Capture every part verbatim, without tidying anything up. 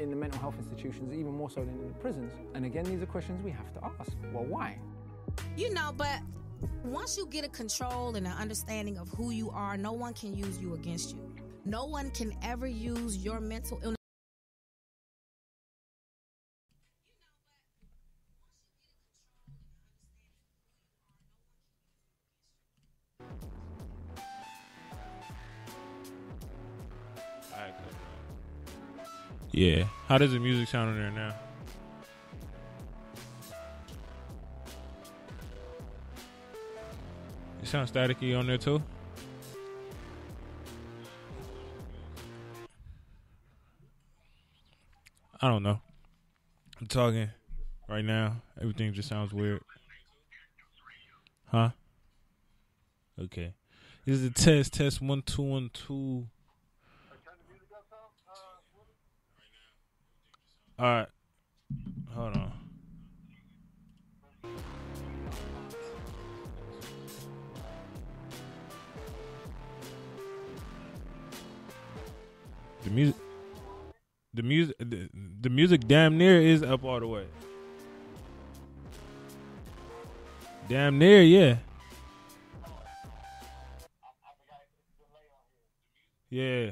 in the mental health institutions, even more so than in the prisons. And again, these are questions we have to ask. Well, why? You know, but once you get a control and an understanding of who you are, no one can use you against you. No one can ever use your mental illness. Yeah. How does the music sound in there now? It sounds staticky on there too. I don't know. I'm talking right now. Everything just sounds weird. Huh? Okay. This is a test. Test one, two, one, two. All right. Hold on. The music, the music, the, the music damn near is up all the way. Damn near, yeah. Yeah.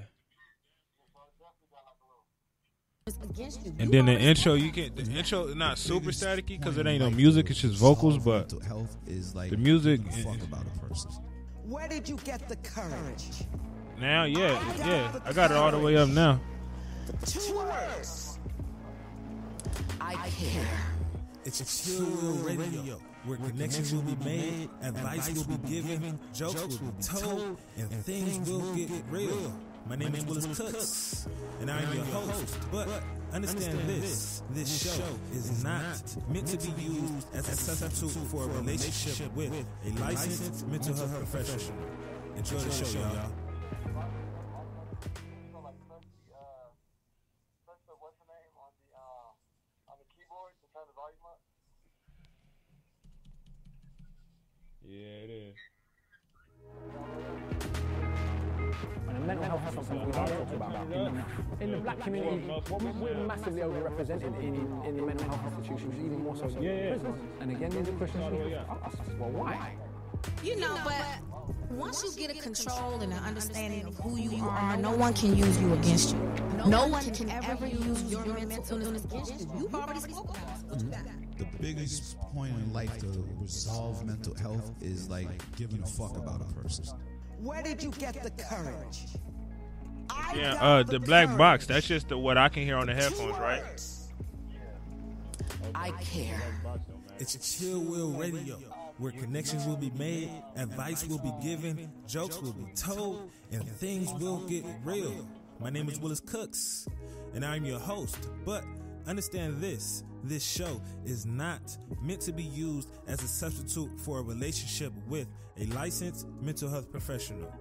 And then the intro, you can the intro is not super staticky because it ain't no music, it's just vocals. But the music, Where did you get the courage? now, yeah, yeah, I got it all the way up now. Two words. I care. It's a chill wheel radio, where connections will be made, advice will be given, jokes will be told, and things will get real. My name is Willis Cooks, and I'm your host. But understand this: this show is not meant to be used as a substitute for a relationship with a licensed mental health professional. Enjoy the show, y'all. Yeah, it is. And mental health is something we don't talk about enough. In the black community, what we, we're massively overrepresented in, in the mental health institutions, even more so than Yeah, in yeah. prisons. And again, these are questions we have to ask. Well, why? You know, but once you get a control and an understanding of who you are, no one can use you against you. No one can ever use your mental illness against you. You've already spoken about it. The biggest point in life to resolve mental health is like giving a fuck about a person. Where did you get the courage? I Yeah, got uh, the black courage. box. That's just the, what I can hear on the Two headphones, right? words. I care. It's a chill wheel radio, where connections will be made, advice will be given, jokes will be told, and things will get real. My name is Willis Cooks, and I'm your host. But understand this: this show is not meant to be used as a substitute for a relationship with a licensed mental health professional.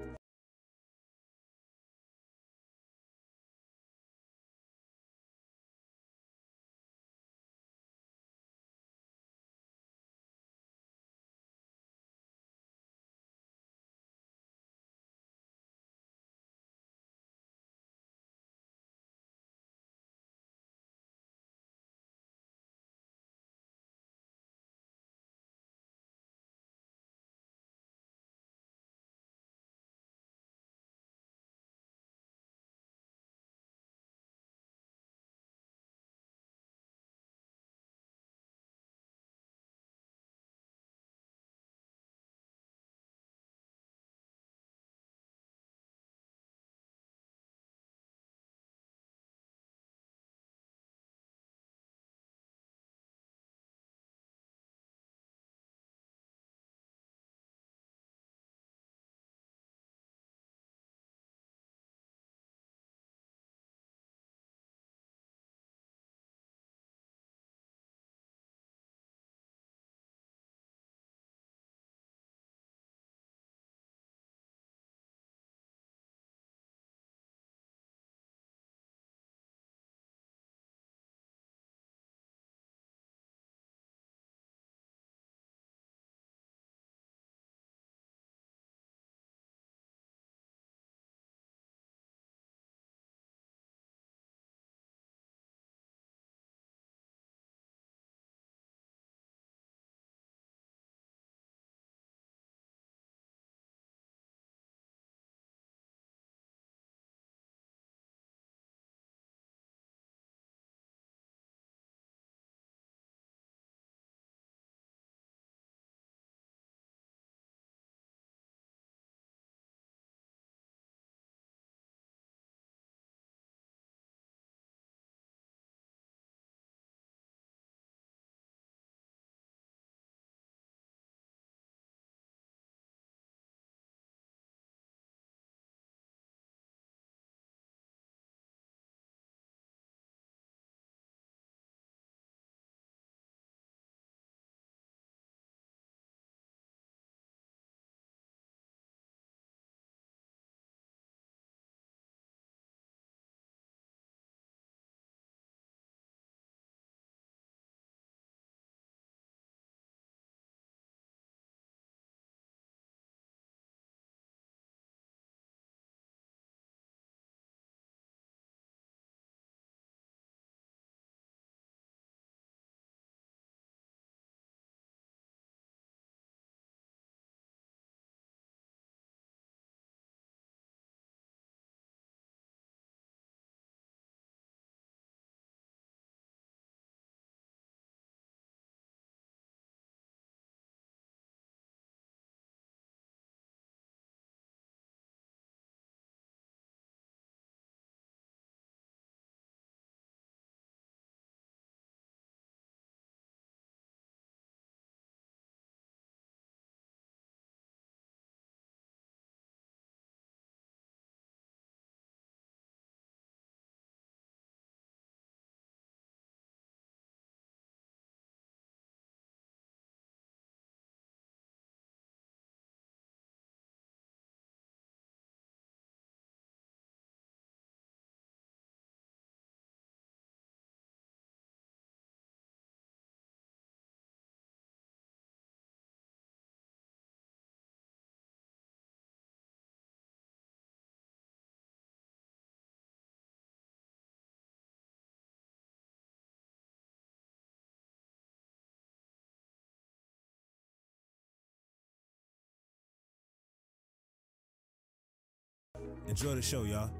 Enjoy the show, y'all.